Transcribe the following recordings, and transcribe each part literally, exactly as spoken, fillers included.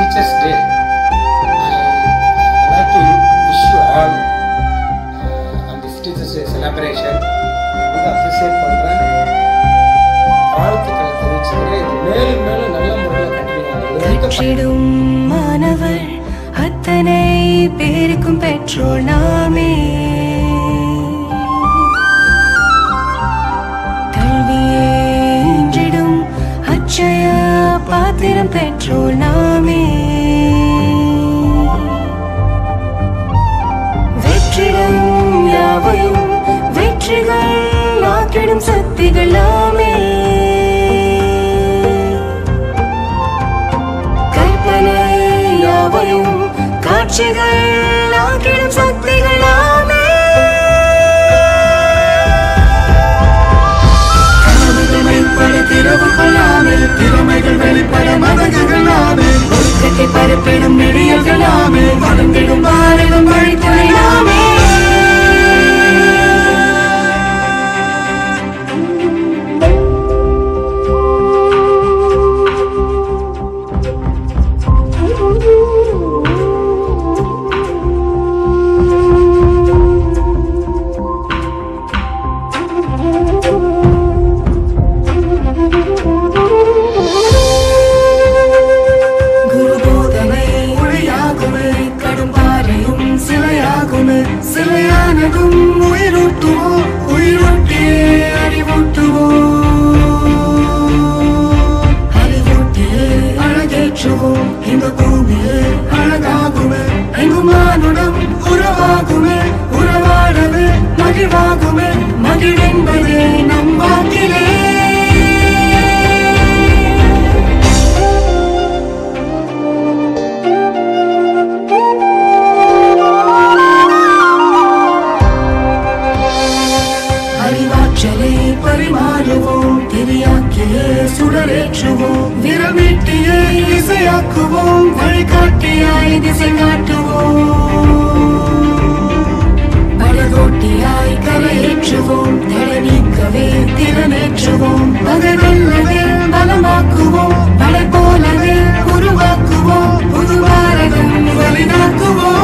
Teachers Day. I like to wish you all uh, on this Teachers Day celebration. வந்து appreciate பண்றேன். வாழ்த்துக்களை தெரிவிச்சுக்கிறேன். இது மேலும் மேலும் நல்ல முறையில் கண்டினியூ மாணவர் அத்தனை பேருக்கும் பெற்றோர் நாமே. கல்வியே என்றிடும் அச்சய பாத்திரம் பெற்றோர் நாமே. வெற்றிடம் யாவையும் வெற்றிகள் ஆக்கிடும் சக்திகள் நாமே. கற்பனை யாவையும் காட்சிகள் ஆக்கிடும் சக்திகள் நாமே. கனவுகள் மெய்ப்பட திறவு கொள்ளாமே. திறமைகள் வெளிப்பட மதகுகள் நாமே. ஒழுக்கத்தை பரப்பிடும் நெடியல்கள் நாமே. வளர்ந்திடும் பாரதம் வழித்துறை நாமே. சிலையானதும் உயிரூட்டுவோம், உயிரூட்டியே அறிவூட்டுவோம். அறிவூட்டியே அழகேற்றுவோம். இந்த பூமியே அழகாகுமே. எங்கும் மானுடம் உறவாகுமே. உறவாடவே மகிழ்வாகுமே. மகிழென்பதே நம் வாக்கிலே. பரிமாறுவோம், திரியாக்கியே சுடரேற்றுவோம். விரவீட்டியே இசையாக்குவோம். வழிகாட்டியாய் திசை காட்டுவோம். படகோட்டியாய் கரையேற்றுவோம். தடை நீக்கவே திறனேற்றுவோம். பகை வெல்லவே பலமாக்குவோம். படை போலவே உருவாக்குவோம். புது பாரதம் வலிதாக்குவோம்.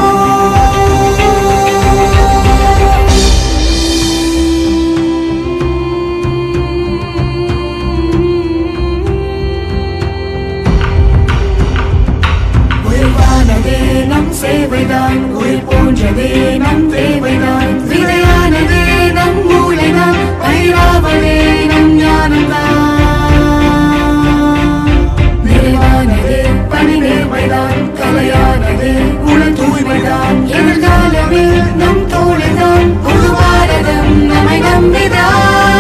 நம் சேவைதான் உயிர் போன்றதே நம் தேவைதான். விதையானதே நம் மூளைதான். பயிராவதே நம் ஞானம்தான். நிறைவானதே பணி நேர்மைதான். கலையானதே உடல் தூய்மைதான். எதிர்காலமே நம் தோழிதான். புது பாரதம் நம்மை நம்பிதான்.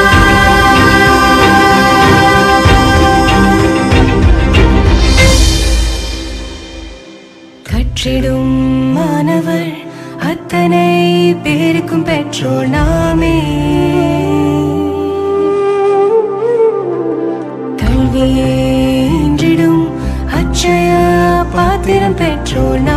கற்றிடும் மாணவர் அத்தனை பேருக்கும் பெற்றோர் நாமே. கல்வியே என்றிடும் அச்சய பாத்திரம் பெற்றோர் நாமே.